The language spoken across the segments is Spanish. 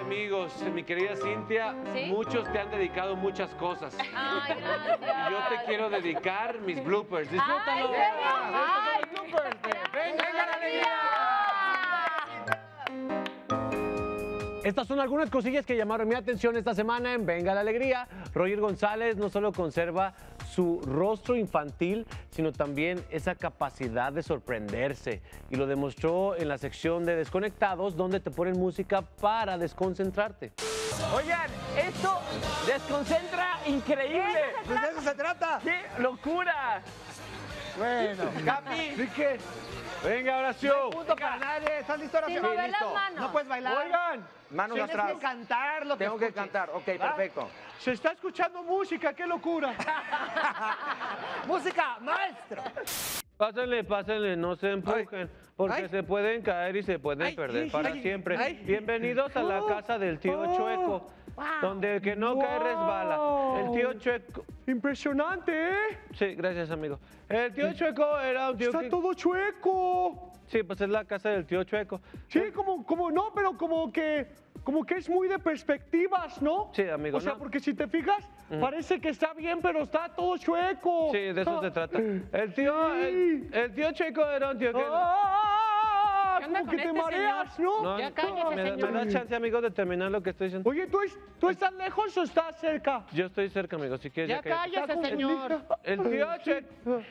amigos, mi querida Cintia, ¿Sí? muchos te han dedicado muchas cosas. Ay, gracias. Y yo te quiero dedicar mis bloopers. Disfrútalo. Ay, Estos son los bloopers de Venga la Alegría. Estas son algunas cosillas que llamaron mi atención esta semana en Venga la Alegría. Roger González no solo conserva su rostro infantil, sino también esa capacidad de sorprenderse. Y lo demostró en la sección de Desconectados, donde te ponen música para desconcentrarte. Oigan, esto desconcentra increíble. Pues de eso se trata. ¡Qué locura! Bueno. Capi, Así que, venga, Horacio. Punto para nadie. ¿Estás listo, Horacio? Sin mover las manos. No puedes bailar. Oigan, Manos Tienes atrás. que cantar lo que Tengo que escuches. cantar. Ok, ¿Va? perfecto. se está escuchando música, qué locura. Música, maestro. Pásenle, no se empujen, porque Ay. se pueden caer y se pueden Ay, perder ay, para ay, siempre. ay. Bienvenidos a la casa del tío Chueco, donde el que no cae resbala. El tío Chueco... Impresionante, ¿eh? Sí, gracias, amigo. El tío Chueco era un tío Está que... todo chueco. Sí, pues es la casa del tío Chueco. Sí, no, pero como que es muy de perspectivas, ¿no? Sí, amigo, O sea, no. porque si te fijas, parece que está bien, pero está todo chueco. Sí, de eso se trata. El tío Chueco era un tío que... ¡Ah! ¿Qué onda Como con que te este mareas, ¿no? No, Ya cállese, ¿me señor. das chance, amigo, de terminar lo que estoy diciendo? Oye, ¿tú estás lejos o estás cerca? Yo estoy cerca, amigo, si quieres... Ya que- cállese, señor. El tío Checo.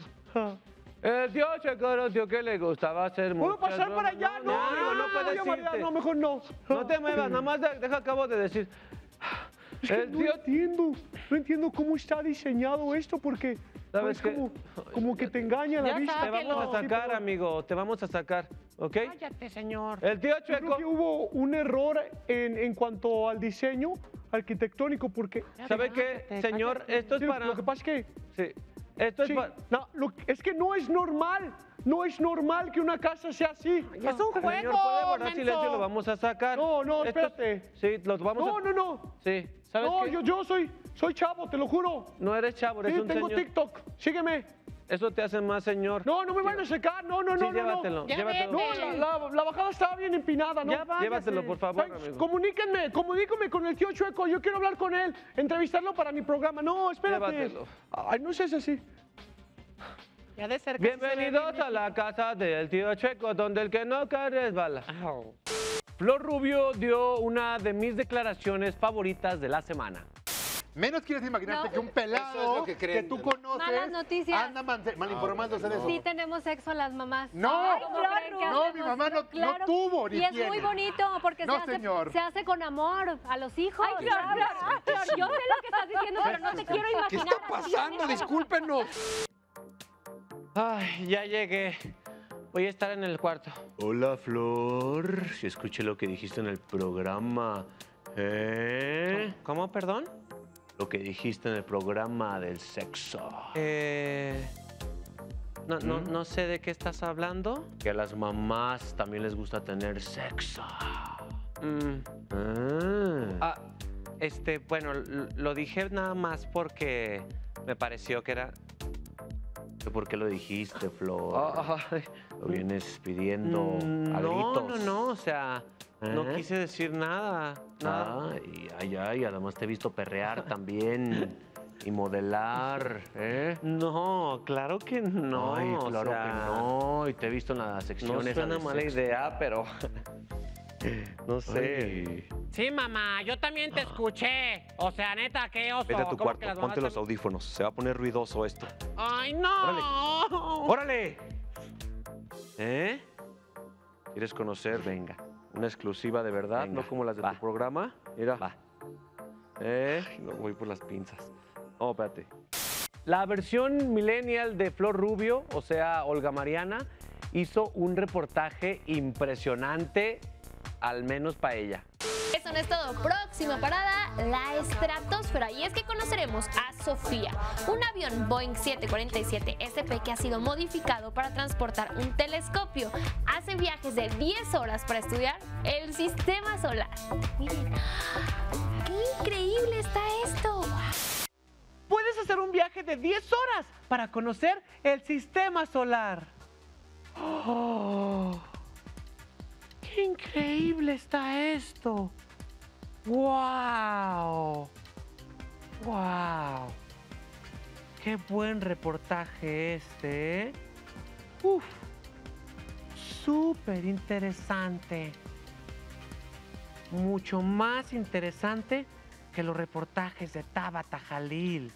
El tío Checo era un tío que le gustaba hacer ¿Puedo muchas pasar para bromas. allá? No puedes voy a marear, irte. no, mejor no. No te muevas, nada más deja acabo de decir. Es que El no tío... entiendo cómo está diseñado esto, porque ¿Sabes es qué? como que te engaña la Ya vista. Te vamos a Sáquelo. sacar, amigo, te vamos a sacar, ¿ok? Cállate, señor. El tío Yo creo Checo... que hubo un error en cuanto al diseño arquitectónico, porque ¿Sabe qué, señor? Esto es sí, para... lo que pasa es que Sí, esto es sí, para... no, es que no es normal. No es normal que una casa sea así. Es un juego, Señor, puede guardar menso. silencio, lo vamos a sacar. No, Esto- espérate. Sí, los vamos a... No. Sí, ¿sabes No, qué? yo soy chavo, te lo juro. No eres chavo, eres Sí, un tengo señor. TikTok. Sígueme. Eso te hace más señor. No me van a secar. No. Sí, llévatelo, Ya llévatelo. vete. No, la bajada estaba bien empinada, ¿no? Ya llévatelo, por favor, Ay, amigo. comuníquenme con el tío Chueco. Yo quiero hablar con él, entrevistarlo para mi programa. No, espérate. Llévatelo. Ay, no seas así. Ya de cerca. Bienvenidos a la casa del tío Checo, donde el que no cae resbala. Flor Rubio dio una de mis declaraciones favoritas de la semana. Menos quieres imaginarte No. que un pelado Eso es lo que creen. tú conoces Malas noticias. anda malinformándose de eso. Sí tenemos sexo las mamás. No, ¿Cómo creen que no, hacemos? mi mamá no Claro. tuvo ni Y es tiene. muy bonito porque No, señor. se hace con amor a los hijos. Ay, Flor, ¿sabes? Yo sé lo que estás diciendo, pero no te quiero ¿Qué imaginar. está pasando? Discúlpenos. Ay, ya llegué. Voy a estar en el cuarto. Hola, Flor. Si escuché lo que dijiste en el programa. ¿Cómo, perdón? Lo que dijiste en el programa del sexo. No sé de qué estás hablando. Que a las mamás también les gusta tener sexo. Bueno, lo dije nada más porque me pareció que era... ¿Por qué lo dijiste, Flor? Lo vienes pidiendo a gritos. No, o sea, no quise decir nada. Y además te he visto perrear también y modelar, ¿eh? No, claro que no. Ay, claro que no. Y te he visto en las secciones. No suena mala idea, pero... no sé. Sí, mamá, yo también te escuché. O sea, neta, qué oso. Vete a tu ¿Cómo que cuarto, las ponte mamás los también? audífonos. Se va a poner ruidoso esto. ¡Ay, no! ¡Órale! ¿Eh? ¿Quieres conocer? Venga. Una exclusiva de verdad, Venga, no como las de va. tu programa. Mira. Va. No voy por las pinzas. Oh, espérate. La versión millennial de Flor Rubio, o sea, Olga Mariana, hizo un reportaje impresionante, al menos para ella. Eso no es todo. Próxima parada, la estratosfera. Y es que conoceremos a Sofía, un avión Boeing 747 SP que ha sido modificado para transportar un telescopio. Hace viajes de 10 horas para estudiar el sistema solar. Miren, ¡qué increíble está esto! Puedes hacer un viaje de 10 horas para conocer el sistema solar. ¡Oh! ¡Qué increíble está esto! ¡Wow! ¡Wow! ¡Qué buen reportaje este! ¿Eh? ¡Uf! ¡Súper interesante! Mucho más interesante que los reportajes de Tabata Jalil.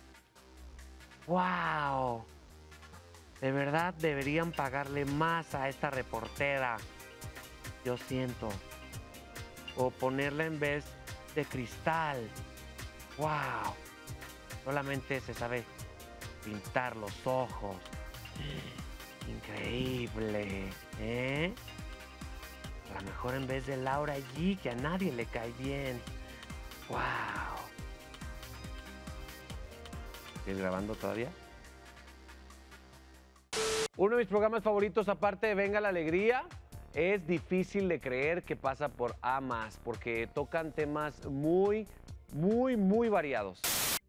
¡Wow! De verdad deberían pagarle más a esta reportera. Yo siento. O ponerla en vez de Cristal. ¡Wow! Solamente se sabe pintar los ojos. Increíble, ¿eh? A lo mejor en vez de Laura G, que a nadie le cae bien. ¡Wow! ¿Sigues grabando todavía? Uno de mis programas favoritos, aparte de Venga la Alegría, es Difícil de Creer, que pasa por A+, porque tocan temas muy variados.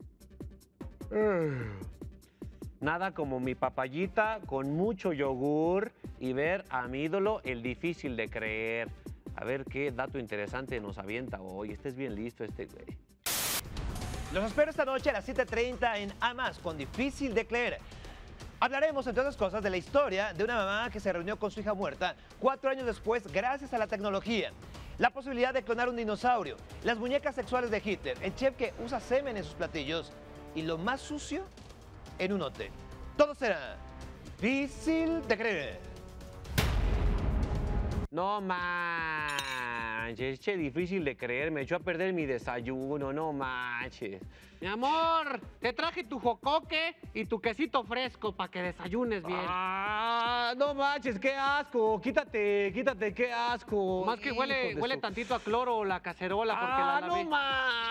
Nada como mi papayita con mucho yogur y ver a mi ídolo, el Difícil de Creer. A ver qué dato interesante nos avienta hoy. Este es bien listo, este güey. Los espero esta noche a las 7:30 en A+, con Difícil de Creer. Hablaremos, entre otras cosas, de la historia de una mamá que se reunió con su hija muerta 4 años después gracias a la tecnología. La posibilidad de clonar un dinosaurio, las muñecas sexuales de Hitler, el chef que usa semen en sus platillos y lo más sucio en un hotel. Todo será Difícil de Creer. No manches, che, Difícil de Creer. Me echó a perder mi desayuno, no manches. Mi amor, te traje tu jocoque y tu quesito fresco para que desayunes bien. Ah, no manches, qué asco. Quítate, qué asco. Más que Hijo huele de su- tantito a cloro la cacerola porque la lavé. no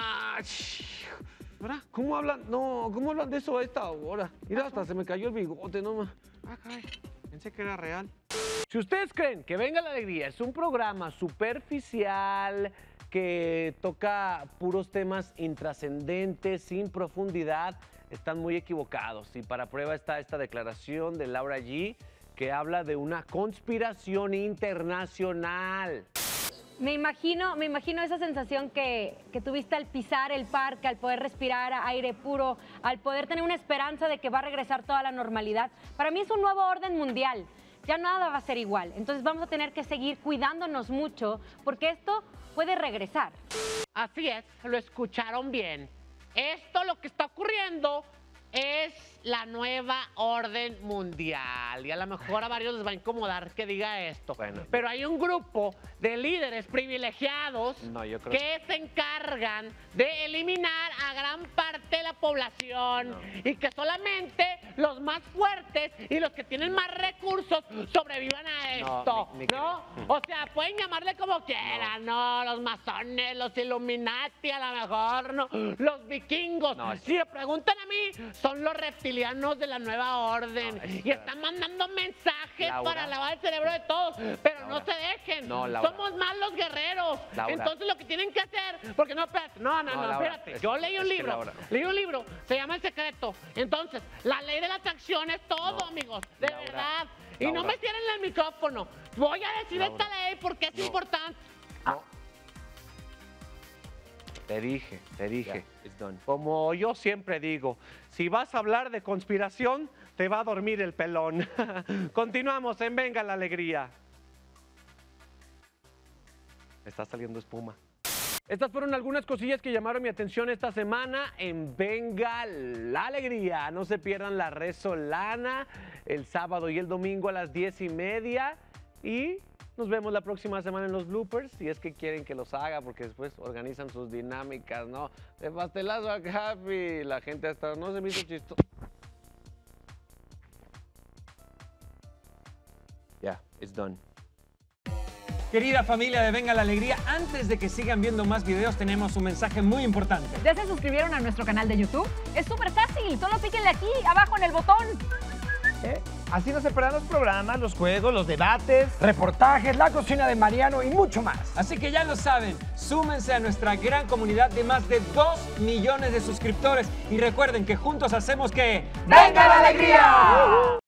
manches. ¿Verdad? ¿Cómo hablan? No, ¿cómo hablan de eso a esta hora? Mira, hasta se me cayó el bigote, no más. Ah, caray. Pensé que era real. Si ustedes creen que Venga la Alegría es un programa superficial que toca puros temas intrascendentes, sin profundidad, están muy equivocados. Y para prueba está esta declaración de Laura G, que habla de una conspiración internacional. Me imagino esa sensación que tuviste al pisar el parque, al poder respirar aire puro, al poder tener una esperanza de que va a regresar toda la normalidad. Para mí es un nuevo orden mundial. Ya nada va a ser igual. Entonces vamos a tener que seguir cuidándonos mucho porque esto puede regresar. Así es, lo escucharon bien. Esto, lo que está ocurriendo, es la nueva orden mundial. Y a lo mejor a varios les va a incomodar que diga esto. Bueno. Pero hay un grupo de líderes privilegiados No, yo creo que se encargan de eliminar a gran parte de la población y que solamente los más fuertes y los que tienen más recursos sobrevivan a esto. ni ¿No? O sea, pueden llamarle como quieran, ¿no? Los masones, los Illuminati, a lo mejor, ¿no? Los vikingos. No, si me preguntan a mí, son los reptilianos de la nueva orden. No, y están mandando mensajes Laura. para lavar el cerebro de todos. Pero no Laura. se dejen. No, Laura. Somos más los guerreros. Laura. Entonces lo que tienen que hacer, porque no, espérate, no, Laura, espérate. Yo leí un es que libro, Laura. leí un libro, se llama El Secreto. Entonces, la ley de la atracción es todo, No, amigos, de Laura, verdad. Y no Laura. me cierren el micrófono. Voy a decir Laura. esta ley porque es No. importante. No. Te dije. Como yo siempre digo, si vas a hablar de conspiración, te va a dormir el pelón. Continuamos en Venga la Alegría. Está saliendo espuma. Estas fueron algunas cosillas que llamaron mi atención esta semana en Venga la Alegría. No se pierdan la Resolana el sábado y el domingo a las 10:30. Y nos vemos la próxima semana en los bloopers, si es que quieren que los haga, porque después organizan sus dinámicas, ¿no? De pastelazo al Happy, la gente hasta no se me hizo chistoso. Ya, it's done. Querida familia de Venga la Alegría, antes de que sigan viendo más videos, tenemos un mensaje muy importante. ¿Ya se suscribieron a nuestro canal de YouTube? Es súper fácil, solo píquenle aquí, abajo en el botón. Así no se perderán los programas, los juegos, los debates. Reportajes, la cocina de Mariano y mucho más. Así que ya lo saben, súmense a nuestra gran comunidad de más de 2 millones de suscriptores y recuerden que juntos hacemos que... ¡Venga la Alegría!